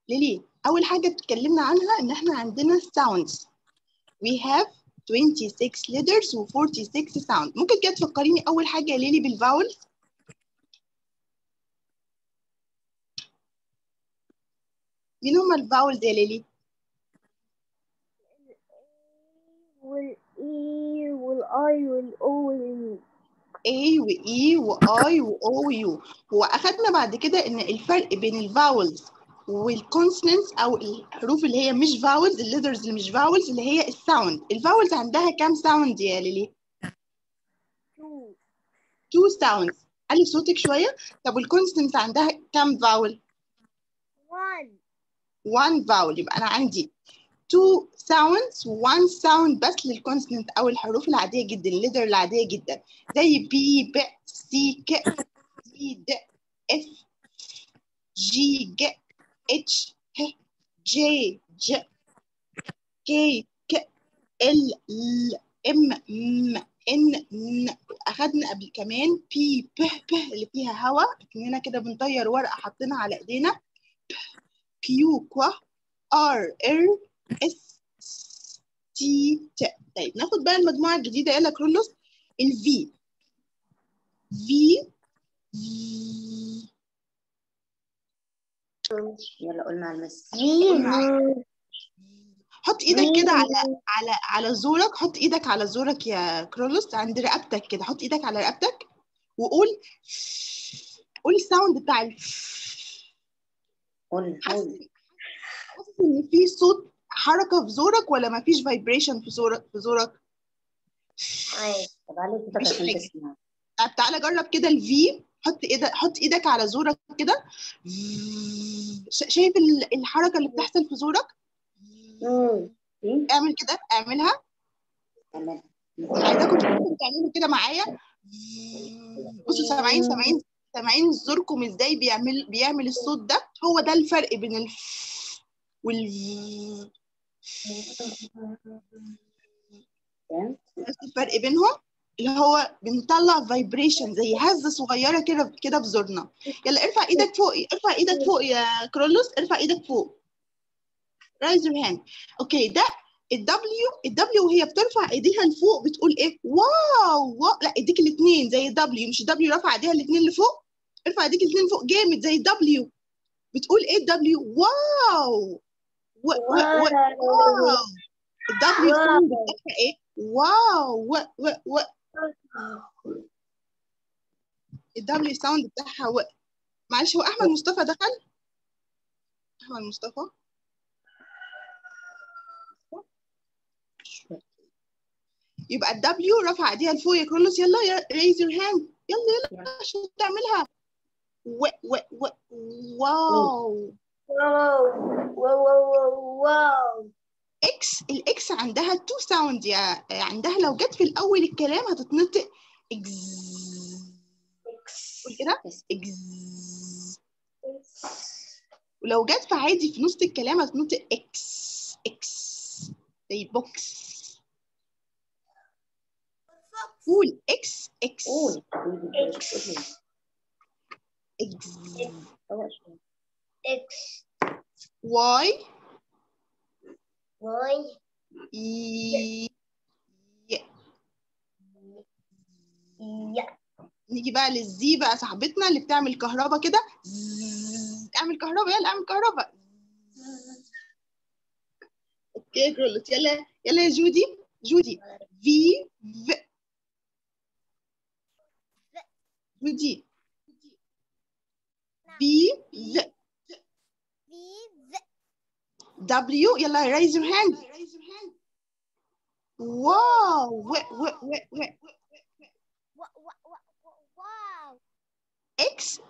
ليه؟ أول حاجة اتكلمنا عنها إن إحنا عندنا sounds. We have 26 letters و 46 sound. ممكن كده تفكريني أول حاجة يا ليلي بالفاول؟ مين هما الفاولز يا ليلي؟ والإي والآي والأو A و E و I و O و U. هو أخدنا بعد كده إن الفرق بين الفاولز والكونسونانتس أو الحروف اللي هي مش فاولز، الليترز اللي مش فاولز اللي هي الساوند. الفاولز عندها كام ساوند يا ليلي؟ 2 sounds. علي صوتك شوية. طب والكونسونانتس عندها كام فاول؟ 1 فاول. يبقى أنا عندي 2 sounds 1 sound بس للكونسونانت أو الحروف العادية جدا، الليتر العادية جدا، زي بي ب سي ك دي د اف جي ج اتش ه جي ج كي ك ال ل ام م ان ن. اخدنا قبل كمان بي ب ب اللي فيها هواء، كأننا كده بنطير ورقه حاطينها على ايدينا. كيو كوا ار ار اس تي ت. طيب ناخد بقى المجموعه الجديده. يلا كرولوس. الفي في يلا قول مع المس. حط ايدك كده على زورك. حط ايدك على زورك يا كرولوس، عند رقبتك كده. حط ايدك على رقبتك وقول. قول الساوند بتاع قول حاسس ان في صوت حركه في زورك ولا ما فيش فايبريشن في زورك؟ طب علي صوتك مفيش عشان حاجه. تسمع. طب تعالى جرب كده الفي. حط ايدك على زورك كده. شايف الحركه اللي بتحصل في زورك؟ اعمل كده، اعملها. تمام. عايزاكم تعملوا كده معايا. بصوا، سامعين زوركم ازاي بيعمل الصوت ده؟ هو ده الفرق بين وال الفرق بينهم اللي هو بنطلع فايبريشن زي هزه صغيره كده في زورنا. يلا ارفع ايدك فوق، ارفع ايدك فوق يا كرولوس، ارفع ايدك فوق. رايز يور هاند. اوكي، ده الدبليو وهي بترفع ايديها لفوق بتقول ايه؟ واو. لا، ايديك الاثنين زي الدبليو. مش الدبليو رافعه ايديها الاثنين لفوق؟ ارفع ايديك الاثنين لفوق جامد زي الدبليو. بتقول ايه الدبليو؟ واو. واو. الدبليو ساوند بتاعها ايه؟ واو. الدبليو ساوند بتاعها معلش، هو احمد مصطفى دخل. احمد مصطفى. يبقى الدبليو رفع ايديها لفوق يا كرولوس. يلا ريز يور هاند. يلا عشان تعملها. واو. واو. الاكس عندها 2 ساوند عندها لو جت في الاول الكلام هتتنطق اكز. قول كده اكز. ولو جت في عادي في نص الكلام هتنطق اكس زي بوكس. قول اكس. قول. اكس. واي. نيجي بقى للزي بقى، صاحبتنا اللي بتعمل كهرباء كده. اعمل كهرباء. يلا اعمل كهرباء. اوكي جرلت. يلا يا جودي. في جودي. في دبليو. يلا raise your hand. واو. واو. اكس.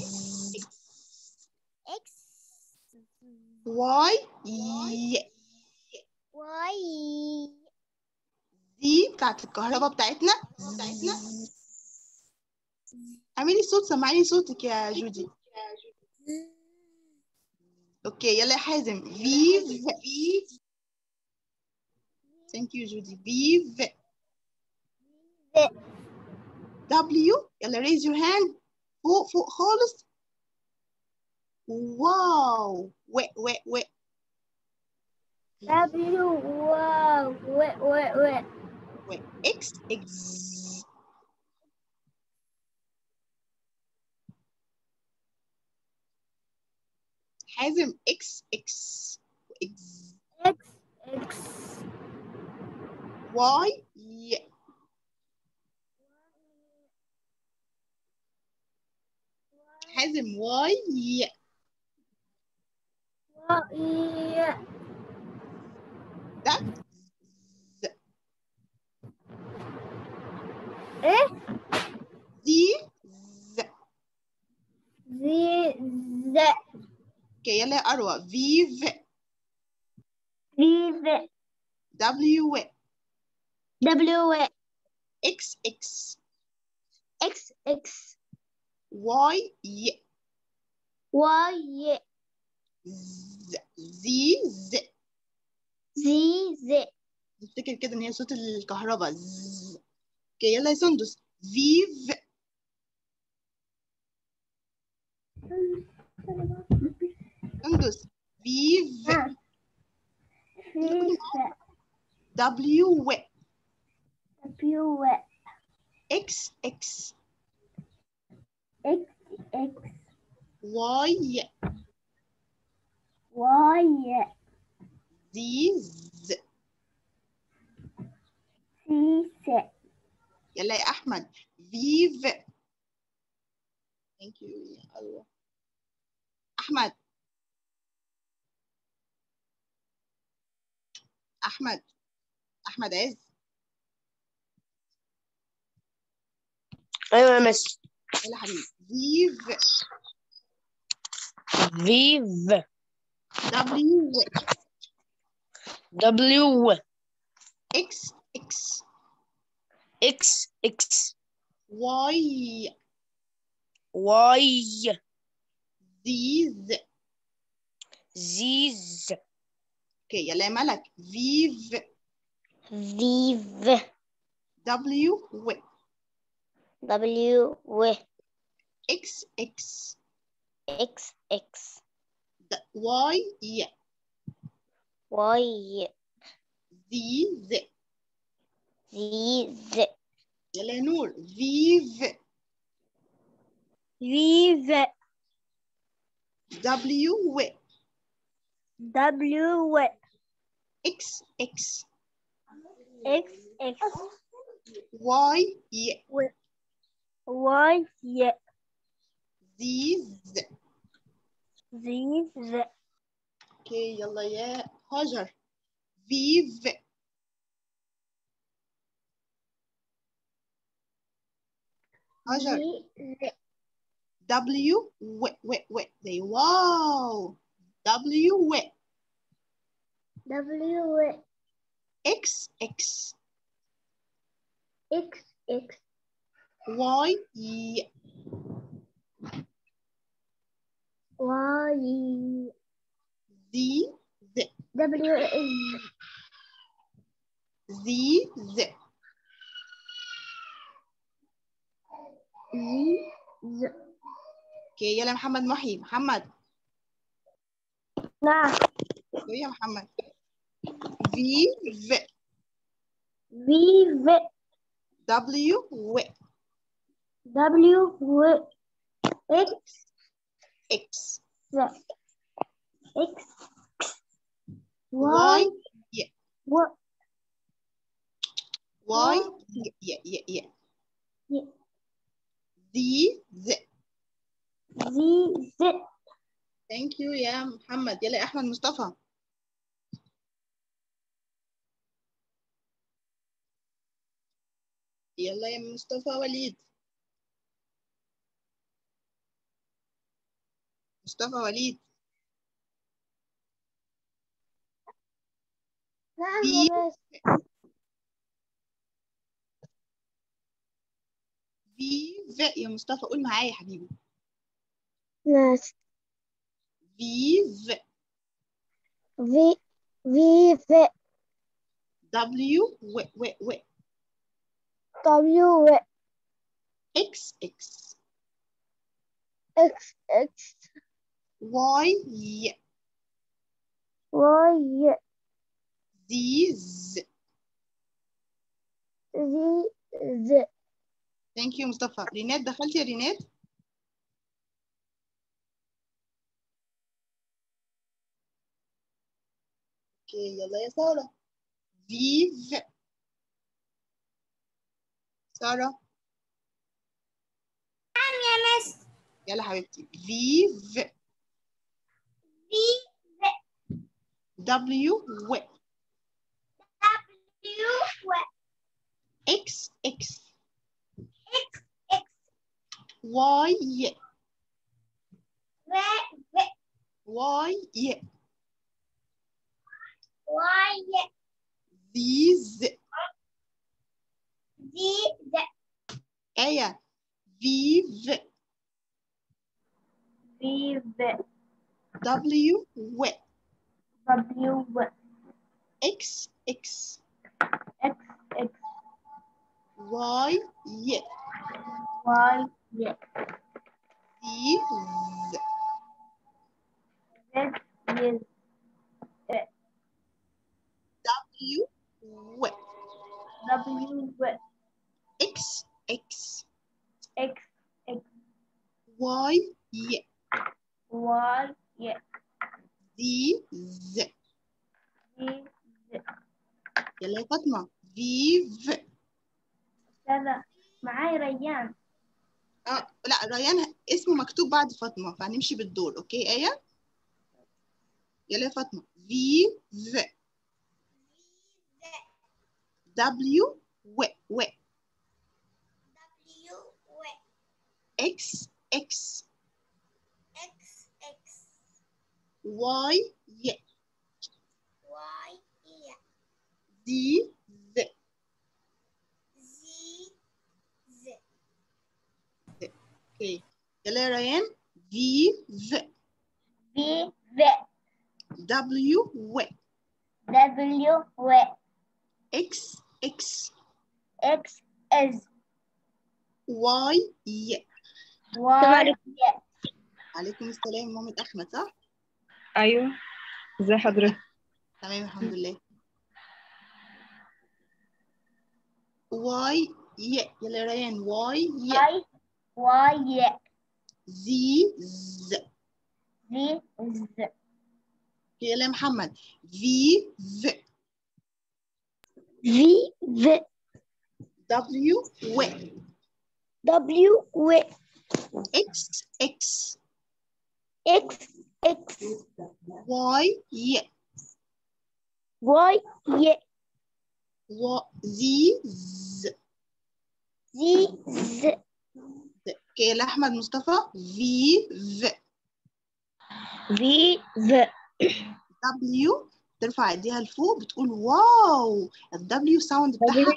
واي. دي بتاعت الكهرباء بتاعتنا. اعملي صوت، سمعيني صوتك يا جودي. اوكي يلا يا حازم. فيف. ثانك يو جودي. فيف. دبليو. يلا raise your hand. فوق خالص. واو و W wow و X حازم X Y حازم Y ده ايه دي Z اوكي يلا يا أروى فيف W X Y Z نفتكر كده ان هي صوت الكهرباء اوكي يلا يا سندس فيف سندس فيف W X Y Z يلا يا أحمد فيف ثانك يو يا أروى أحمد أحمد عز ايوه يا مس. يلا حبيبي فيف W X Y Z اوكي يلا يا ملك فيف W X Y Z يلا يا نور فيف W X Y Z اوكي يلا يا هاجر فيف هاجر W زي واو W X Y Z اوكي يلا محمد محي محمد نعم اوكي يا محمد فيف W X Y Z ثانك يو يا محمد يلا يا احمد مصطفى يلا يا مصطفى وليد مصطفى وليد نعم في يا مس فيف يا مصطفى قول معايا يا حبيبي ناس فيف W X X واي واي زي ز. زي ز. ثانك يو مصطفى. رينات دخلتي يا رينات؟ اوكي يلا يا سارة. فيف. سارة يا مس. يلا حبيبتي. فيف. دبليو و. اكس اكس. واي واي زيز. آية. فيف. دبليو و. اكس اكس. واي زيز. دبليو و. اكس اكس. واي زيز. يلا يا فاطمة. فيف. معاي ريان. لا ريان اسمه مكتوب بعد فاطمة فهنمشي بالدور. اوكي آية؟ يلا يا فاطمة. فيف. دبليو و. اكس اكس. واي زي ز. اوكي يلا يا ريان. فيف. دبليو و. اكس اكس. واي عليكم السلام. مامة احمد صح؟ ايوه، ازي حضرتك؟ تمام الحمد لله. واي يلا يا ريان. واي زي ز. يلا يا محمد. فيف. دبليو و. اكس اكس. واي زي ز. اوكي يلا احمد مصطفى. فيف. دبليو ترفع ايديها لفوق بتقول واو. الدبليو ساوند بتاعها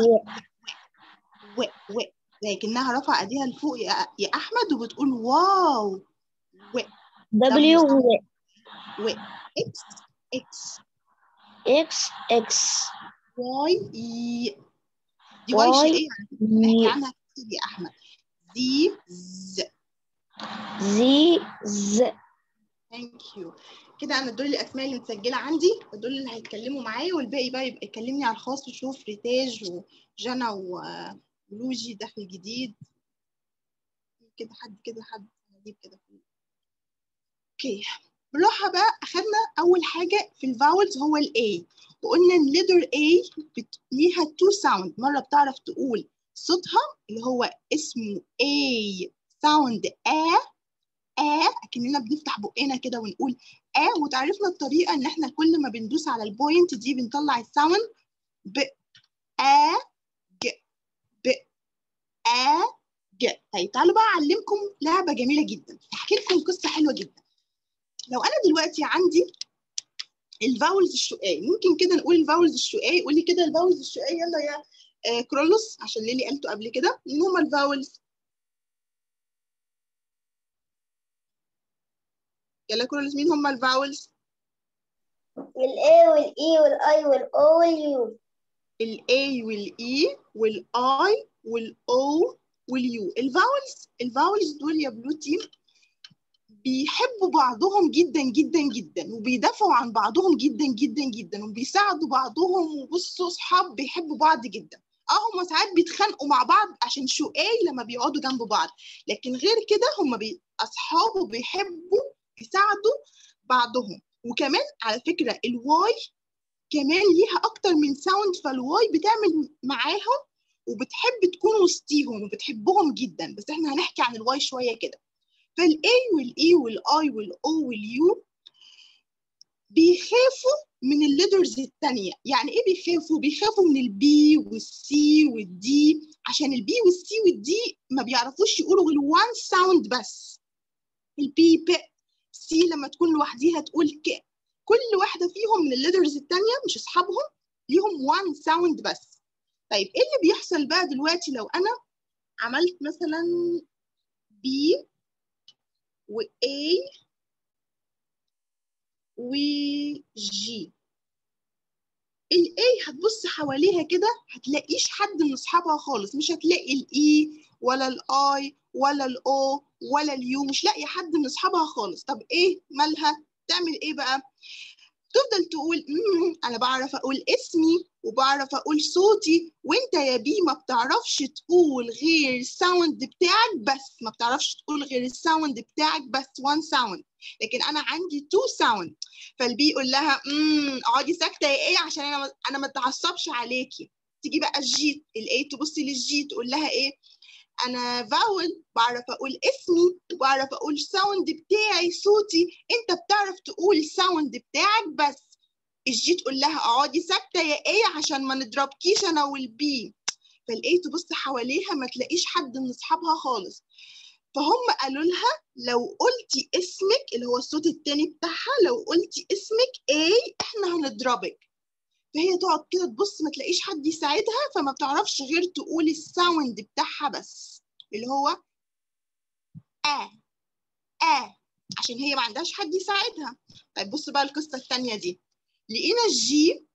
و لكنها رفع ايديها لفوق يا احمد وبتقول واو. و اكس واي دي واي شقية نحكي عنها كتير يا احمد. زي ثانك يو. كده انا دول الاسماء اللي متسجله عندي ودول اللي هيتكلموا معايا والباقي بقى يبقى يكلمني على الخاص وشوف ريتاج وجنى ولوجي داخل جديد كده حد هجيب كده. اوكي بالراحه بقى. اخدنا اول حاجه في الفاولز هو الاي وقلنا الليتر اي ليها تو ساوند. مره بتعرف تقول صوتها اللي هو اسمه اي ساوند اكننا بنفتح بقنا كده ونقول وتعرفنا الطريقه ان احنا كل ما بندوس على البوينت دي بنطلع الساوند ب ج ب ج. طيب تعالوا بقى اعلمكم لعبه جميله جدا. هحكي لكم قصه حلوه جدا. لو انا دلوقتي عندي الفاولز الشقاي ممكن كده نقول الفاولز الشقاي. قولي كده الفاولز الشقاي يلا يا كرولوس عشان ليلي قالته قبل كده. مين هم الفاولز؟ يلا كرولوس مين هم الفاولز؟ الاي والاي والاي والاو واليو. الاي والاي والاي والاو واليو. الفاولز دول يا بلو تيم بيحبوا بعضهم جدا جدا جدا، وبيدافعوا عن بعضهم جدا جدا جدا، وبيساعدوا بعضهم، وبصوا صحاب بيحبوا بعض جدا. هم ساعات بيتخانقوا مع بعض عشان شقاي لما بيقعدوا جنب بعض، لكن غير كده هم اصحاب وبيحبوا يساعدوا بعضهم. وكمان على فكرة الواي كمان ليها اكتر من ساوند، فالواي بتعمل معاهم وبتحب تكون وسطيهم وبتحبهم جدا، بس احنا هنحكي عن الواي شوية كده. فالاي والاي والاي والاو واليو بيخافوا من الليترز التانية. يعني ايه بيخافوا؟ بيخافوا من البي والسي والدي، عشان البي والسي والدي ما بيعرفوش يقولوا غير وان ساوند بس. البي ب، سي لما تكون لوحديها تقول ك. كل واحدة فيهم من الليترز التانية مش اصحابهم ليهم وان ساوند بس. طيب ايه اللي بيحصل بقى دلوقتي لو انا عملت مثلا بي وA وجي؟ الاي هتبص حواليها كده هتلاقيش حد من اصحابها خالص، مش هتلاقي الاي ولا الاي ولا الاو ولا اليو، مش لاقي حد من اصحابها خالص. طب ايه مالها؟ تعمل ايه بقى؟ تفضل تقول انا بعرف اقول اسمي وبعرف اقول صوتي، وانت يا بي ما بتعرفش تقول غير الساوند بتاعك بس، ما بتعرفش تقول غير الساوند بتاعك بس وان ساوند، لكن انا عندي تو ساوند. فالبي يقول لها اقعدي ساكته يا ايه عشان انا ما اتعصبش عليكي. تيجي بقى الجي، الاي تبصي للجي تقول لها ايه؟ انا فاول بعرف اقول اسمي وبعرف اقول ساوند بتاعي صوتي، انت بتعرف تقول ساوند بتاعك بس. الجي تقول لها اقعدي ساكته يا ايه عشان ما نضربكيش انا والبي. فالايه تبص حواليها ما تلاقيش حد من اصحابها خالص، فهم قالوا لها لو قلتي اسمك اللي هو الصوت التاني بتاعها، لو قلتي اسمك ايه احنا هنضربك. فهي تقعد كده تبص ما تلاقيش حد يساعدها، فما بتعرفش غير تقول الساوند بتاعها بس اللي هو عشان هي ما عندهاش حد يساعدها. طيب بصوا بقى القصة التانية دي، لقينا الجي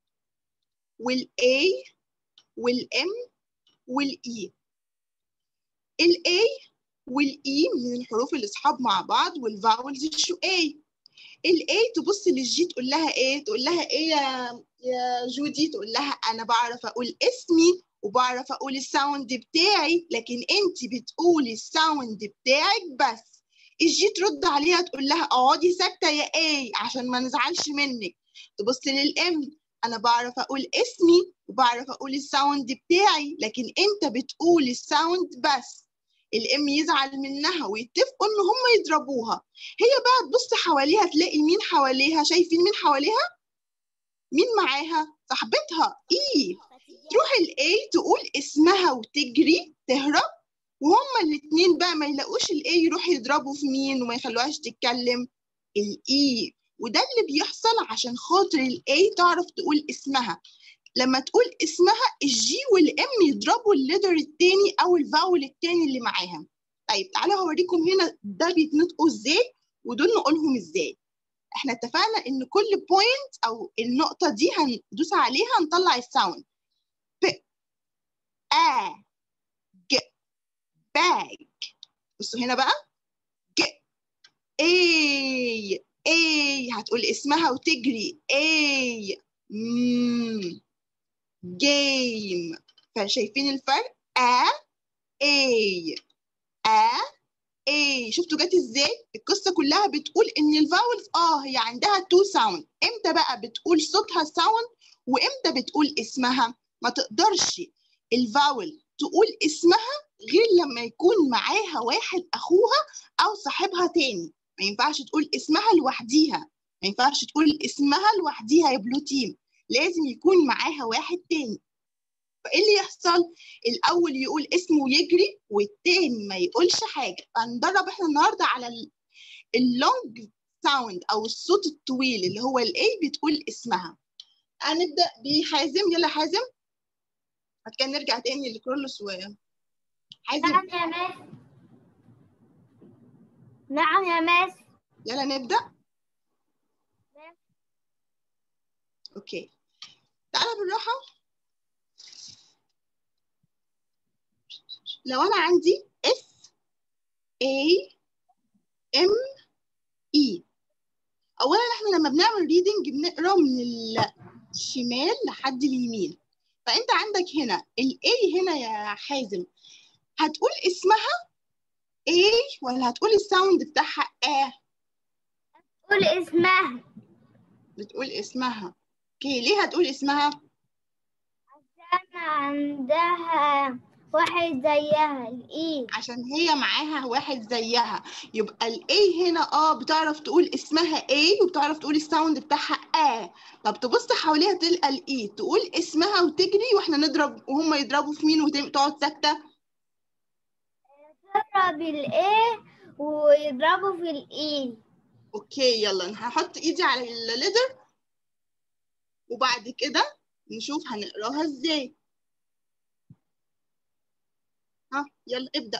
والاي والام والاي. الاي والاي من الحروف اللي اصحاب مع بعض والفاولز الشقاي. الاي تبص للجي تقول لها ايه؟ تقول لها ايه يا جودي؟ تقول لها انا بعرف اقول اسمي وبعرف اقول الساوند بتاعي، لكن انت بتقولي الساوند بتاعك بس. الجي ترد عليها تقول لها اقعدي ساكته يا ايه عشان ما نزعلش منك. تبص للام، انا بعرف اقول اسمي وبعرف اقول الساوند بتاعي، لكن انت بتقولي الساوند بس. الام يزعل منها ويتفقوا ان هم يضربوها. هي بقى تبص حواليها تلاقي مين حواليها؟ شايفين مين حواليها؟ مين معاها؟ صاحبتها ايه. تروح الاي تقول اسمها وتجري تهرب، وهما الاثنين بقى ما يلاقوش الاي يروحوا يضربوا في مين وما يخلوهاش تتكلم؟ الاي. وده اللي بيحصل عشان خاطر الاي تعرف تقول اسمها. لما تقول اسمها الجي والام يضربوا الليتر التاني او الفاول التاني اللي معاها. طيب تعالوا هوريكم هنا ده بيتنطقوا ازاي ودول نقولهم ازاي. احنا اتفقنا ان كل بوينت او النقطة دي هندوس عليها نطلع الساوند. ب ج باج. بصوا هنا بقى ج اي هتقول اسمها وتجري اي جيم. فشايفين الفرق؟ اي شفتوا جت ازاي؟ القصه كلها بتقول ان الفاولز هي عندها تو ساوند. امتى بقى بتقول صوتها ساوند وامتى بتقول اسمها؟ ما تقدرش الفاول تقول اسمها غير لما يكون معاها واحد اخوها او صاحبها تاني. ما ينفعش تقول اسمها لوحديها، ما ينفعش تقول اسمها لوحديها يا بلو تيم، لازم يكون معاها واحد تاني. فايه اللي يحصل؟ الاول يقول اسمه ويجري والتاني ما يقولش حاجه. فهندرب احنا النهارده على اللونج ساوند او الصوت الطويل اللي هو الاي بتقول اسمها. هنبدا بحازم. يلا حازم، بعد كده نرجع تاني لكرولوس وحازم. نعم يا مس. نعم يا مس. يلا نبدا. اوكي تعالى بالراحه. لو انا عندي S A M لما بنعمل ريدنج بنقرا من الشمال لحد اليمين. فانت عندك هنا الاي هنا يا حازم، هتقول اسمها اي ولا هتقول الساوند بتاعها قول اسمها. بتقول اسمها. اوكي، ليه هتقول اسمها؟ عشان عندها واحد زيها الإي. عشان هي معاها واحد زيها. يبقى الاي هنا بتعرف تقول اسمها اي وبتعرف تقول الساوند بتاعها طب تبص حواليها تلقى الاي تقول اسمها وتجري واحنا نضرب وهم يضربوا في مين وتقعد ساكته. تضرب الإي ويضربوا في الإي. اوكي يلا انا هحط ايدي على الليدر وبعد كده نشوف هنقراها ازاي. ها يلا ابدأ.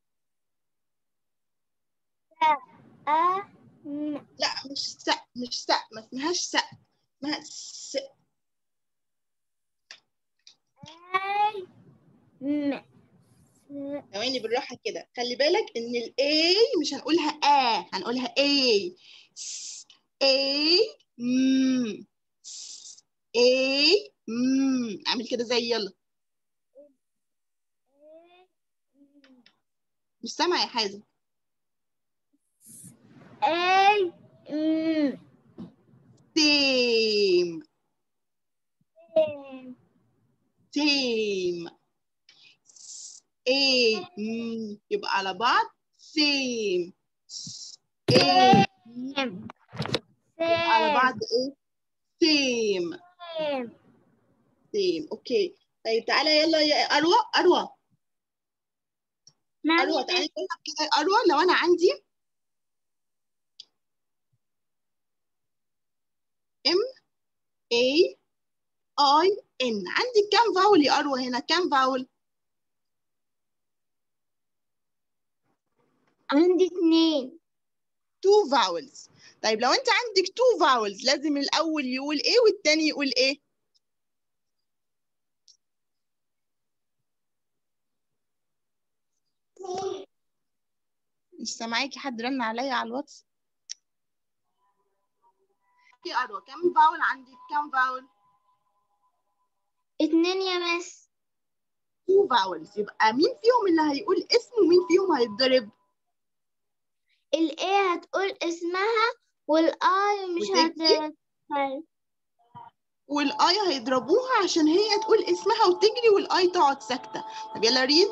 لا مش سق ما اسمهاش سق، اسمها س. ثواني بالراحة كده، خلي بالك ان الاي مش هنقولها هنقولها اي. اي اي اعمل كده زي يلا. مش سامعة يا حازم. اي سيم سيم اي يبقى على بعض سيم. اي يبقى على بعض ايه؟ سيم سيم. اوكي طيب تعالى يلا يا اروى. اروى تعالي نجرب كده. اروى لو انا عندي ام اي اي ان، عندي كام فاول يا اروى؟ هنا كام فاول؟ عندي 2. 2 فاولز. طيب لو انت عندك 2 فاولز لازم الاول يقول ايه والتاني يقول ايه؟ مش سامعاكي، حد رن عليا على الواتس. يا اروى كام فاول عندك؟ كام فاول؟ 2 يا مس. 2 فاولز. يبقى مين فيهم اللي هيقول اسمه ومين فيهم هيتضرب؟ الاي هتقول اسمها والاي مش هتضرب. والاي هيضربوها عشان هي تقول اسمها وتجري والاي تقعد ساكته. طب يلا ريد.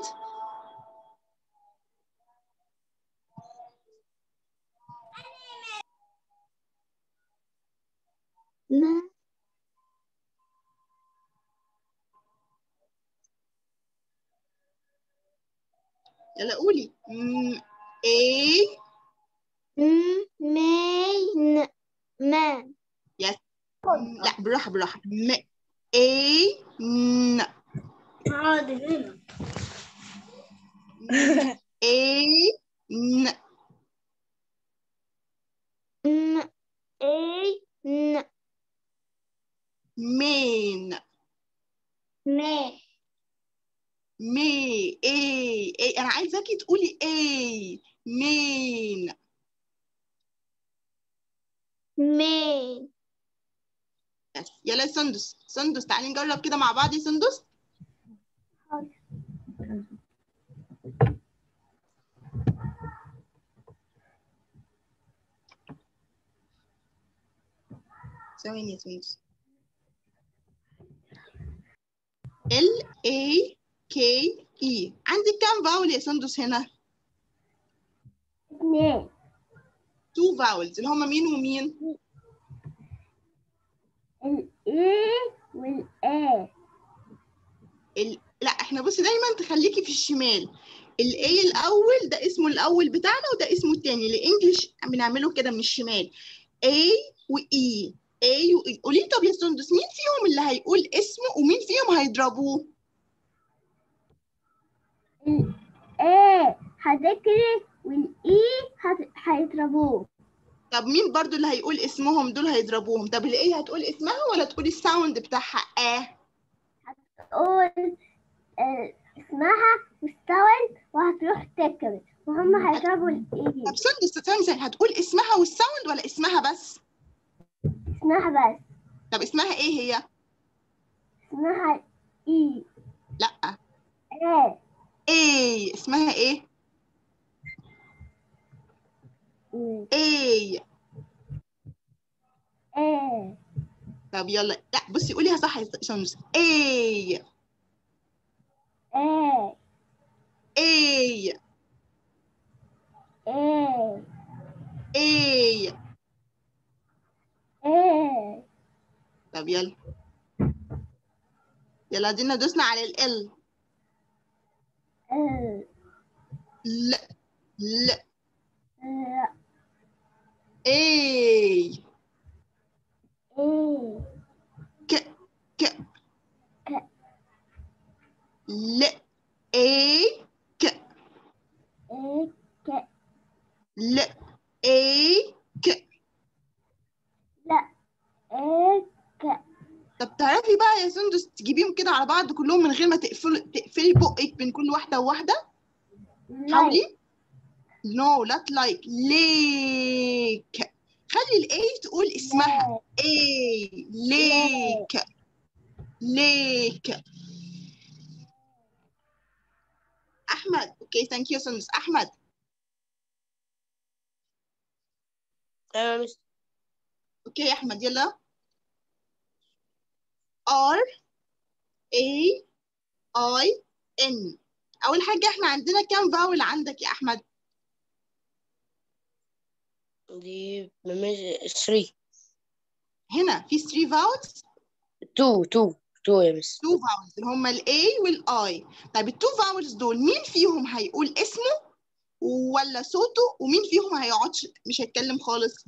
يلا قولي. اي مين ما. يس. لا بالراحه اي حاضر. اي اي مين اي انا عايزاكي تقولي اي مين. يس. يلا يا سندس تعالي نجرب كده مع بعض يا سندس. ثواني يا سندس. LAKE عندك كام فاول يا سندس هنا؟ 2. 2 فاولز اللي هما مين ومين؟ الاي والاي. لا احنا بصي دايما تخليكي في الشمال. الاي الاول ده اسمه الاول بتاعنا وده اسمه الثاني. الانجليش بنعمله كده من الشمال. A وإي. A وإي. قولي لي طب يا سندس مين فيهم اللي هيقول اسمه ومين فيهم هيضربوه؟ الاي هتجري والاي هيضربوه. طب مين برضو اللي هيقول اسمهم دول هيضربوهم؟ طب الاي هتقول اسمها ولا تقولي الساوند بتاعها هتقول اسمها والساوند وهتروح تجري وهم هيضربوا الاي. طب سندس ثانية هتقول اسمها والساوند ولا اسمها بس؟ اسمها بس. طب اسمها ايه هي؟ اسمها إي. لا. إيه. ايه اسمها ايه؟ ايه. إيه. طب يلا، لا بصي قوليها صح يا شمس. ايه. إيه. ايه. إيه. ايه. إيه. طب يلا، يلا دينا دوسنا على ال. إيه. لا. لا. لا. ايه. إيه. ك. ك. ك. لا. ايه. ك. إيه. ك. لا. ايه. ك. لا. إيه. ك. طب تعرفي بقى يا سندس تجيبيهم كده على بعض كلهم من غير ما تقفلي بقك بين كل واحدة وواحدة؟ لايك. حاولي. نو لا لايك، ليك. خلي الاي تقول اسمها اي. ليك. ليك. احمد. اوكي ثانك يو سندس. احمد. مس. اوكي يا احمد يلا. ار اي اي ان. اول حاجه احنا عندنا كام فاول عندك يا احمد؟ دي مش 3. هنا في 3 فاولز. 2 يا مس. 2 فاولز اللي هم الاي والاي. طيب ال2 فاولز دول مين فيهم هيقول اسمه ولا صوته، ومين فيهم هيقعدش مش هيتكلم خالص؟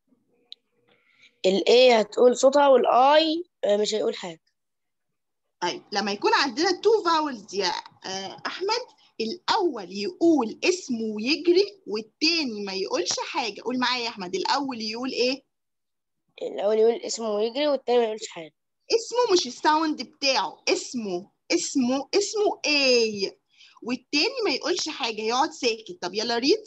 الاي هتقول صوتها والاي مش هيقول حاجة. طيب لما يكون عندنا 2 فاولز يا احمد، الاول يقول اسمه ويجري والتاني ما يقولش حاجه. قول معايا يا احمد، الاول يقول ايه؟ الاول يقول اسمه ويجري والتاني ما يقولش حاجة. اسمه مش الساوند بتاعه، اسمه ايه، والتاني ما يقولش حاجه يقعد ساكت. طب يلا ريد.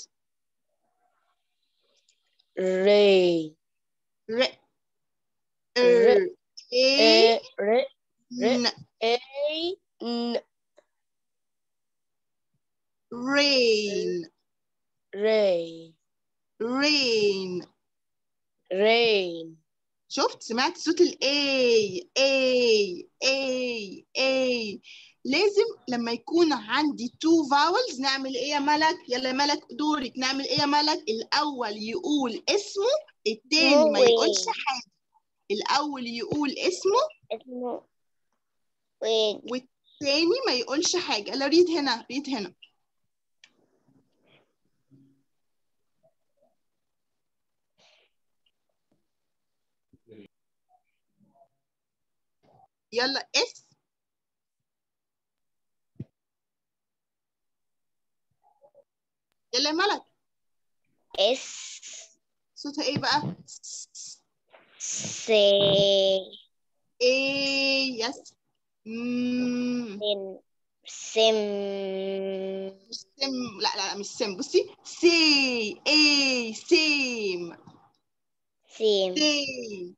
ري. ر. ر. ايه. ر. ر. ن. اي ن. rain. ري. rain. رين. شفت؟ سمعت صوت الاي اي. لازم لما يكون عندي 2 فاولز نعمل ايه يا ملك؟ يلا يا ملك دورك. نعمل ايه يا ملك؟ الاول يقول اسمه، التاني ما يقولش حاجه. الاول يقول اسمه اسمه وين. والتاني ما يقولش حاجه. يلا ريد هنا، ريد هنا. يلا اس. يلا يا ملك. اس. صوتها ايه بقى؟ سي. ايه يس. سم. مش سم. لا لا لا مش سم. بصي سي اي سيم. سيم. سيم.